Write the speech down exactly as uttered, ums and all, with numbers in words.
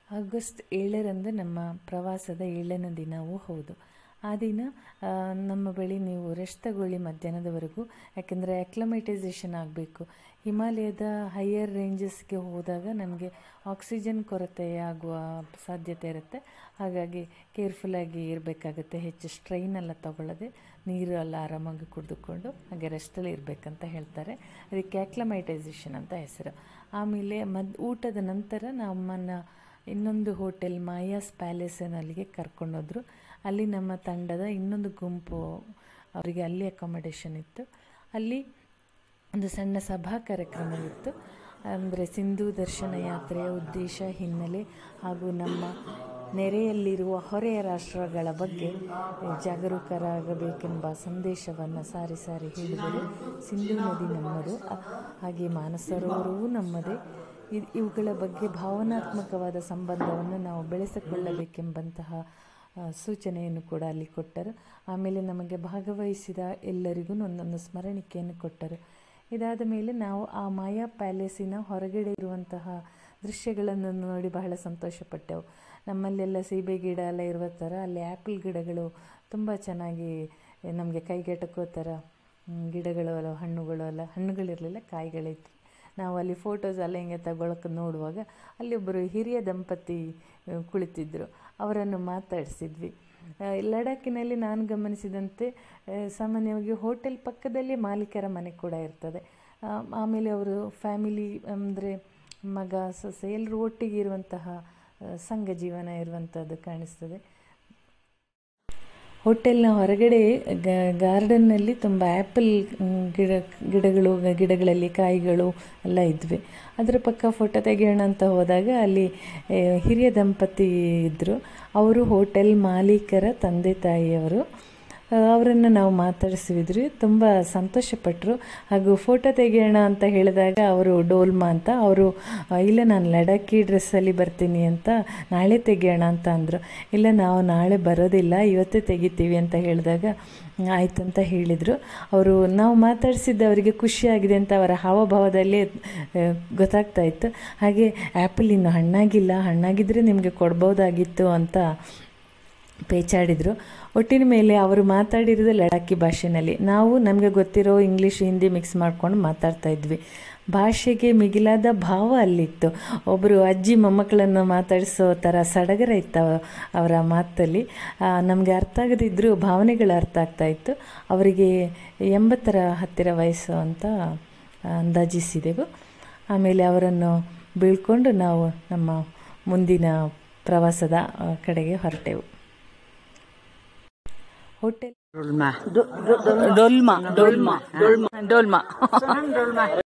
August ಏಳರಂದು ನಮ್ಮ ಪ್ರವಾಸದ ಏಳನೇ ದಿನವೂ ಹೌದು. ಆ ದಿನ ನಮ್ಮ ಬಳಿ ನೀವು ರೆಸ್ಟ್ ತಗೊಳ್ಳಿ ಮಧ್ಯಾಹ್ನದವರೆಗೂ, ಯಾಕೆಂದರೆ ಅಕ್ಲಮೈಟೈಸೇಷನ್ ಆಗಬೇಕು. ಹಿಮಾಲಯದ ಹೈಯರ್ ರೇಂಜಸ್ಗೆ ಹೋದಾಗ ನಮಗೆ ಆಕ್ಸಿಜನ್ ಕೊರತೆ ಆಗುವ ಸಾಧ್ಯತೆ ಇರುತ್ತೆ. ಹಾಗಾಗಿ ಕೇರ್ಫುಲ್ಲಾಗಿ ಇರಬೇಕಾಗುತ್ತೆ. ಹೆಚ್ಚು ಸ್ಟ್ರೈನ್ ಎಲ್ಲ ತಗೊಳ್ಳದೆ ನೀರು ಎಲ್ಲ ಆರಾಮಾಗಿ ಕುಡಿದುಕೊಂಡು ಹಾಗೆ ರೆಸ್ಟಲ್ಲಿ ಇರಬೇಕಂತ ಹೇಳ್ತಾರೆ. ಅದಕ್ಕೆ ಅಕ್ಲಮೈಟೈಸೇಷನ್ ಅಂತ ಹೆಸರು. ಆಮೇಲೆ ಮದ್ ಊಟದ ನಂತರ ನಮ್ಮನ್ನು ಇನ್ನೊಂದು ಹೋಟೆಲ್ ಮಾಯಾಸ್ ಪ್ಯಾಲೇಸಿನಲ್ಲಿಗೆ ಕರ್ಕೊಂಡೋದ್ರು. ಅಲ್ಲಿ ನಮ್ಮ ತಂಡದ ಇನ್ನೊಂದು ಗುಂಪು ಅವರಿಗೆ ಅಲ್ಲಿ ಅಕಾಮಡೇಷನ್ ಇತ್ತು. ಅಲ್ಲಿ ಒಂದು ಸಣ್ಣ ಸಭಾ ಕಾರ್ಯಕ್ರಮವಿತ್ತು. ಅಂದರೆ ಸಿಂಧೂ ದರ್ಶನ ಯಾತ್ರೆಯ ಉದ್ದೇಶ, ಹಿನ್ನೆಲೆ ಹಾಗೂ ನಮ್ಮ ನೆರೆಯಲ್ಲಿರುವ ಹೊರೆಯ ರಾಷ್ಟ್ರಗಳ ಬಗ್ಗೆ ಜಾಗರೂಕರಾಗಬೇಕೆಂಬ ಸಂದೇಶವನ್ನು ಸಾರಿ ಸಾರಿ ಹೇಳಿದರು. ಸಿಂಧೂ ನದಿ ನಮ್ಮದು, ಹಾಗೆ ಮಾನಸರೋವರವೂ ನಮ್ಮದೇ. ಇವುಗಳ ಬಗ್ಗೆ ಭಾವನಾತ್ಮಕವಾದ ಸಂಬಂಧವನ್ನು ನಾವು ಬೆಳೆಸಿಕೊಳ್ಳಬೇಕೆಂಬಂತಹ ಸೂಚನೆಯನ್ನು ಕೂಡ ಅಲ್ಲಿ ಕೊಟ್ಟರು. ಆಮೇಲೆ ನಮಗೆ ಭಾಗವಹಿಸಿದ ಎಲ್ಲರಿಗೂ ಒಂದೊಂದು ಸ್ಮರಣಿಕೆಯನ್ನು ಕೊಟ್ಟರು. ಇದಾದ ಮೇಲೆ ನಾವು ಆ ಮಾಯಾ ಪ್ಯಾಲೇಸಿನ ಹೊರಗಡೆ ಇರುವಂತಹ ದೃಶ್ಯಗಳನ್ನು ನೋಡಿ ಬಹಳ ಸಂತೋಷಪಟ್ಟೆವು. ನಮ್ಮಲ್ಲೆಲ್ಲ ಸೀಬೆ ಗಿಡ ಎಲ್ಲ ಇರುವ ಥರ ಅಲ್ಲಿ ಆ್ಯಪಲ್ ಗಿಡಗಳು ತುಂಬ ಚೆನ್ನಾಗಿ ನಮಗೆ ಕೈಗೆಟಕೋ ಥರ ಗಿಡಗಳು ಅಲ್ಲ, ಹಣ್ಣುಗಳು ಅಲ್ಲ, ಹಣ್ಣುಗಳಿರಲಿಲ್ಲ, ಕಾಯಿಗಳಿತ್ತು. ನಾವು ಅಲ್ಲಿ ಫೋಟೋಸ್ ಎಲ್ಲ ಹಿಂಗೆ ತಗೊಳಕ್ಕೆ ನೋಡುವಾಗ ಅಲ್ಲಿ ಒಬ್ಬರು ಹಿರಿಯ ದಂಪತಿ ಕುಳಿತಿದ್ದರು. ಅವರನ್ನು ಮಾತಾಡಿಸಿದ್ವಿ. ಲಡಾಖಿನಲ್ಲಿ ನಾನು ಗಮನಿಸಿದಂತೆ ಸಾಮಾನ್ಯವಾಗಿ ಹೋಟೆಲ್ ಪಕ್ಕದಲ್ಲಿ ಮಾಲೀಕರ ಮನೆ ಕೂಡ ಇರ್ತದೆ. ಆಮೇಲೆ ಅವರು ಫ್ಯಾಮಿಲಿ ಅಂದರೆ ಮಗ ಸೊಸೆ ಎಲ್ಲರೂ ಒಟ್ಟಿಗೆ ಇರುವಂತಹ ಸಂಘ ಜೀವನ ಇರುವಂಥದ್ದು ಕಾಣಿಸ್ತದೆ. ಹೋಟೆಲ್ನ ಹೊರಗಡೆ ಗಾರ್ಡನ್ನಲ್ಲಿ ತುಂಬ ಆ್ಯಪಲ್ ಗಿಡ ಗಿಡಗಳು ಗಿಡಗಳಲ್ಲಿ ಕಾಯಿಗಳು ಎಲ್ಲ ಇದ್ವಿ. ಅದರ ಪಕ್ಕ ಫೋಟೋ ತೆಗೆಯೋಣ ಅಂತ ಹೋದಾಗ ಅಲ್ಲಿ ಹಿರಿಯ ದಂಪತಿ ಇದ್ದರು. ಅವರು ಹೋಟೆಲ್ ಮಾಲೀಕರ ತಂದೆ ತಾಯಿಯವರು. ಅವರನ್ನು ನಾವು ಮಾತಾಡಿಸಿದ್ರಿ. ತುಂಬ ಸಂತೋಷಪಟ್ಟರು. ಹಾಗೂ ಫೋಟೋ ತೆಗೆಯೋಣ ಅಂತ ಹೇಳಿದಾಗ ಅವರು ಡೋಲ್ಮಾ ಅಂತ ಅವರು, ಇಲ್ಲ ನಾನು ಲಡಾಖಿ ಡ್ರೆಸ್ಸಲ್ಲಿ ಬರ್ತೀನಿ ಅಂತ, ನಾಳೆ ತೆಗೆಯೋಣ ಅಂತ ಅಂದರು. ಇಲ್ಲ ನಾವು ನಾಳೆ ಬರೋದಿಲ್ಲ, ಇವತ್ತೇ ತೆಗಿತೀವಿ ಅಂತ ಹೇಳಿದಾಗ ಆಯ್ತಂತ ಹೇಳಿದರು. ಅವರು ನಾವು ಮಾತಾಡಿಸಿದ್ದು ಅವರಿಗೆ ಖುಷಿಯಾಗಿದೆ ಅಂತ ಅವರ ಹಾವಭಾವದಲ್ಲಿ ಗೊತ್ತಾಗ್ತಾ ಇತ್ತು. ಹಾಗೆ ಆ್ಯಪಲ್ ಇನ್ನೂ ಹಣ್ಣಾಗಿಲ್ಲ, ಹಣ್ಣಾಗಿದ್ದರೆ ನಿಮಗೆ ಕೊಡ್ಬೋದಾಗಿತ್ತು ಅಂತ ಪೇಚಾಡಿದರು. ಒಟ್ಟಿನ ಮೇಲೆ ಅವರು ಮಾತಾಡಿರೋದು ಲಡಾಖಿ ಭಾಷೆಯಲ್ಲಿ. ನಾವು ನಮಗೆ ಗೊತ್ತಿರೋ ಇಂಗ್ಲೀಷ್ ಹಿಂದಿ ಮಿಕ್ಸ್ ಮಾಡ್ಕೊಂಡು ಮಾತಾಡ್ತಾ ಇದ್ವಿ. ಭಾಷೆಗೆ ಮಿಗಿಲಾದ ಭಾವ ಅಲ್ಲಿತ್ತು. ಒಬ್ಬರು ಅಜ್ಜಿ ಮೊಮ್ಮಕ್ಕಳನ್ನು ಮಾತಾಡಿಸೋ ಥರ ಸಡಗರ ಇತ್ತು ಅವರ ಮಾತಲ್ಲಿ. ನಮಗೆ ಅರ್ಥ ಆಗದಿದ್ದರೂ ಭಾವನೆಗಳು ಅರ್ಥ ಆಗ್ತಾಯಿತ್ತು. ಅವರಿಗೆ ಎಂಬತ್ತರ ಹತ್ತಿರ ವಯಸ್ಸು ಅಂತ ಅಂದಾಜಿಸಿದೆವು. ಆಮೇಲೆ ಅವರನ್ನು ಬೀಳ್ಕೊಂಡು ನಾವು ನಮ್ಮ ಮುಂದಿನ ಪ್ರವಾಸದ ಕಡೆಗೆ ಹೊರಟೆವು. ಹೋಟೆಲ್ ಡೋಲ್ಮಾ ಡೋಲ್ಮಾ ಡೋಲ್ಮಾ ಡೋಲ್ಮಾ ಡೋಲ್ಮಾ